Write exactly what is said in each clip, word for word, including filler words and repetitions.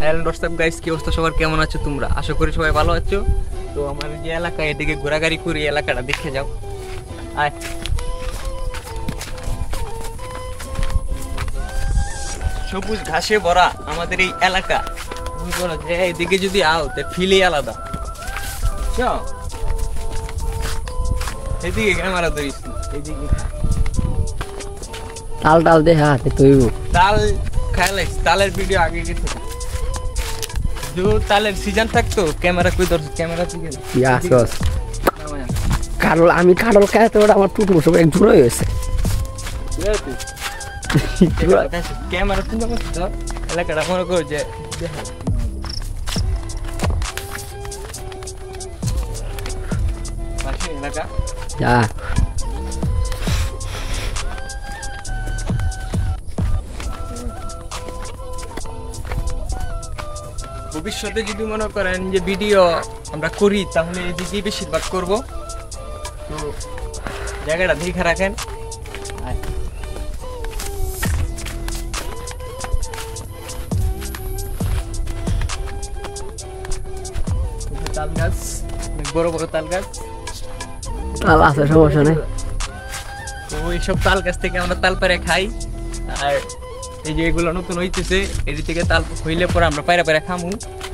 Hello WhatsApp guys, কি অবস্থা সবার, কেমন আছো তোমরা? আশা করি সবাই ভালো আছো। তো আমার যে এলাকা, এদিকে ঘোরাঘুরি করি, এলাকাটা দেখে যাও। আয়, সবুজ ঘাসে ভরা আমাদের এই এলাকা। বুঝলো যে এদিকে যদি আও তো ফিলই আলাদা। চল এদিকে ক্যামেরা ধরিস, এদিকে তাল টাল দে হাতে তুইব তাল খাইলাইস। তালের ভিডিও আগে গেছে, তালের সিজন থাকতো। ক্যামেরা কই ধরছ? ক্যামেরা থেকে ইয়াসস কারল আমি কারল খাইতে ওটা আমার টুকরো সব এক জোড়া হয়েছে। ক্যামেরা চিন্তা করছো এলাকাটা মনে করো যে এলাকা যা ভবিষ্যতে যদি মনে করেন যে ভিডিও আমরা করি তাহলে এদিকেই বেশিরভাগ করব। তো জায়গাটা দেখে রাখেন। তাল গাছ, বড় বড় তাল গাছ, তাল আছে, সমস্যা নেই। তো এইসব তাল গাছ থেকে আমরা তাল পাড়ে খাই। আর এই যে এগুলো নতুন হইতেছে, এর থেকে তাল হইলে পরে আমরা পায়রা পায়রা খামু।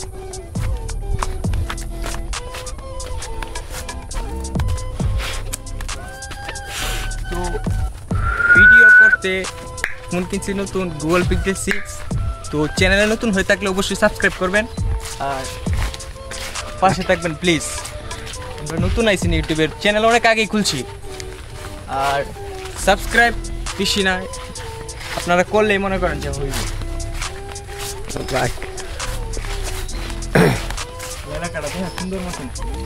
তো ভিডিও করতে ফোন কিনছি নতুন, গুগল পিক্সেল সিক্স। তো চ্যানেলে নতুন হয়ে থাকলে অবশ্যই সাবস্ক্রাইব করবেন আর পাশে থাকবেন প্লিজ। আমরা নতুন আইছি ইউটিউবের চ্যানেল, অনেক আগেই খুলছি। আর সাবস্ক্রাইব বেশি না আপনারা করলেই মনে করেন যে হইব। এলাকাটা দেখে সুন্দর মতন।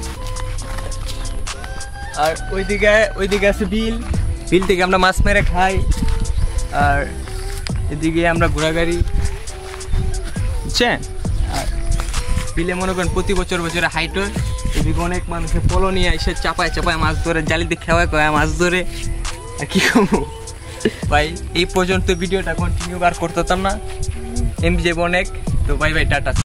আর ওইদিকে ওইদিকে আছে বিল, বিল থেকে আমরা মাছ মেরে খাই। আর এদিকে আমরা ঘোরাঘুরি, বুঝছেন? আর বিলে মনে করেন প্রতি বছর বছরে হাইট হয়। এদিকে অনেক মানুষের পলো নিয়ে এসে চাপায় চাপায় মাছ ধরে, জালিতে খেওয়ায় কয় মাছ ধরে। আর কি করবো ভাই, এই পর্যন্ত ভিডিওটা কন্টিনিউ আর করতাম না। এমবি যাবো অনেক। তো বাই বাই, টাটা।